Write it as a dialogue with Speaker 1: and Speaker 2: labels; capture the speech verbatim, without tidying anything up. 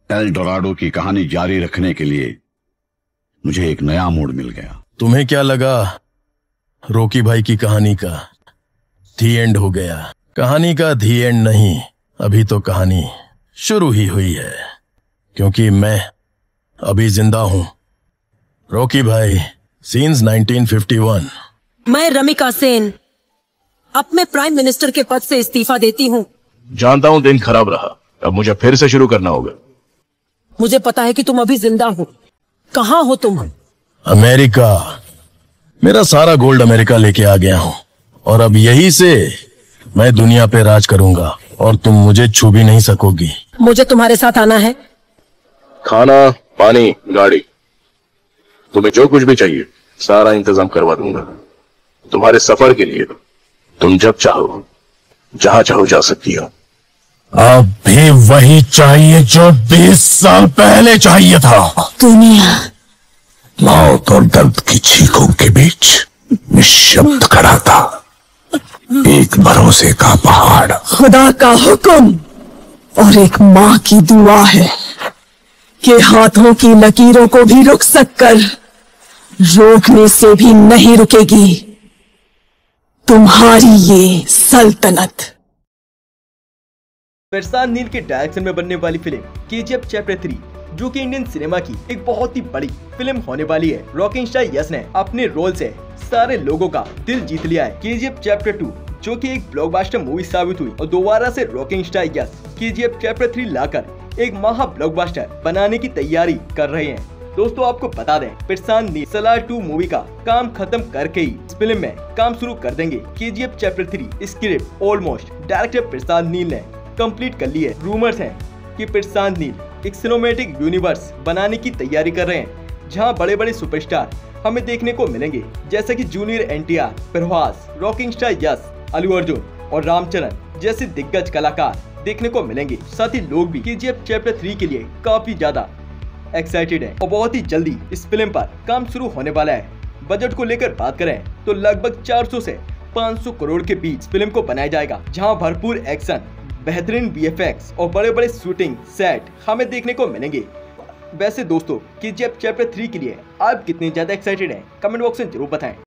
Speaker 1: L Dorado की कहानी जारी रखने के लिए मुझे एक नया मोड़ मिल गया।
Speaker 2: तुम्हें क्या लगा रॉकी भाई की कहानी का दी एंड हो गया? कहानी का दी एंड नहीं, अभी तो कहानी शुरू ही हुई है, क्योंकि मैं अभी जिंदा हूं। रॉकी भाई, सीन्स नाइनटीन फिफ्टी वन।
Speaker 3: मैं रमिका सेन अपने प्राइम मिनिस्टर के पद से इस्तीफा देती हूँ।
Speaker 4: जानता हूँ दिन खराब रहा, अब मुझे फिर से शुरू करना होगा।
Speaker 3: मुझे पता है कि तुम अभी जिंदा हो। कहाँ हो तुम?
Speaker 2: अमेरिका। मेरा सारा गोल्ड अमेरिका लेके आ गया हूँ और अब यही से मैं दुनिया पे राज करूंगा और तुम मुझे छू भी नहीं सकोगी।
Speaker 3: मुझे तुम्हारे साथ आना है।
Speaker 4: खाना, पानी, गाड़ी, तुम्हें जो कुछ भी चाहिए सारा इंतजाम करवा दूंगा। तुम्हारे सफर के लिए तुम जब चाहो जहां चाहो जा सकती हो।
Speaker 2: अब भी वही चाहिए जो बीस साल पहले चाहिए था।
Speaker 3: दुनिया
Speaker 2: मौत और दर्द की चीखों के बीच निशब्द खड़ा था एक भरोसे का पहाड़।
Speaker 3: खुदा का हुक्म और एक माँ की दुआ है कि हाथों की लकीरों को भी रुक सककर रोकने से भी नहीं रुकेगी तुम्हारी ये सल्तनत।
Speaker 5: प्रशांत नील के डायरेक्शन में बनने वाली फिल्म केजीएफ चैप्टर थ्री, जो कि इंडियन सिनेमा की एक बहुत ही बड़ी फिल्म होने वाली है। रॉकिंग स्टार यश ने अपने रोल से सारे लोगों का दिल जीत लिया है। केजीएफ चैप्टर टू, जो कि एक ब्लॉकबस्टर मूवी साबित हुई, और दोबारा से rocking star Yash KGF chapter three लाकर एक महा ब्लॉकबस्टर बनाने की तैयारी कर रहे हैं। दोस्तों, आपको बता दें, प्रशांत नील सलार टू मूवी का काम खत्म करके ही इस फिल्म में काम शुरू कर देंगे। KGF chapter three script almost director Prashanth Neel ने कंप्लीट कर ली है। रूमर्स हैं कि प्रशांत नील एक सिनेमैटिक यूनिवर्स बनाने की तैयारी कर रहे हैं, जहां बड़े बड़े सुपरस्टार हमें देखने को मिलेंगे, जैसे कि junior NTR, Prabhas, rocking star Yash, Allu Arjun और रामचरण जैसे दिग्गज कलाकार देखने को मिलेंगे। साथ ही लोग भी केजीएफ चैप्टर थ्री के लिए काफी ज्यादा एक्साइटेड हैं और बहुत ही जल्दी इस फिल्म पर काम शुरू होने वाला है। बजट को लेकर बात करें तो लगभग चार सौ से पाँच सौ करोड़ के बीच फिल्म को बनाया जाएगा, जहां भरपूर एक्शन, बेहतरीन वीएफएक्स और बड़े बड़े शूटिंग सेट हमें देखने को मिलेंगे। वैसे दोस्तों, केजीएफ चैप्टर थ्री के लिए आप कितने ज्यादा एक्साइटेड हैं? कमेंट बॉक्स में जरूर बताएं।